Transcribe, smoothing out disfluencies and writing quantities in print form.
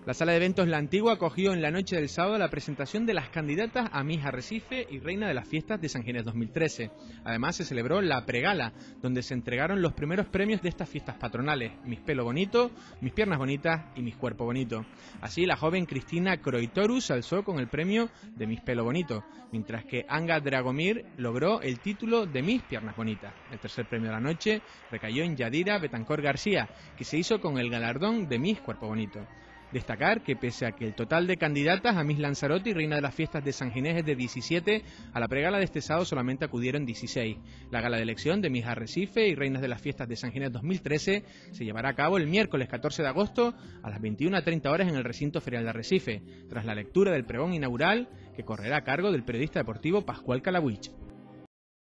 La sala de eventos La Antigua acogió en la noche del sábado la presentación de las candidatas a Miss Arrecife y Reina de las Fiestas de San Ginés 2013. Además se celebró la pregala, donde se entregaron los primeros premios de estas fiestas patronales: Mis Pelo Bonito, Mis Piernas Bonitas y Mis Cuerpo Bonito. Así, la joven Cristina Croitoru se alzó con el premio de Mis Pelo Bonito, mientras que Anga Dragomir logró el título de Mis Piernas Bonitas. El tercer premio de la noche recayó en Yadira Betancor García, que se hizo con el galardón de Mis Cuerpo Bonito. Destacar que pese a que el total de candidatas a Miss Lanzarote y Reina de las Fiestas de San Ginés es de 17, a la pregala de este sábado solamente acudieron 16. La gala de elección de Miss Arrecife y Reinas de las Fiestas de San Ginés 2013 se llevará a cabo el miércoles 14 de agosto a las 21:30 horas en el recinto ferial de Arrecife, tras la lectura del pregón inaugural que correrá a cargo del periodista deportivo Pascual Calabuich.